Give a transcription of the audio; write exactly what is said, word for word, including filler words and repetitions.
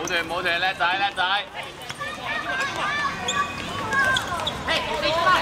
冇斷冇斷，叻仔叻仔！ 嘿，你出啦！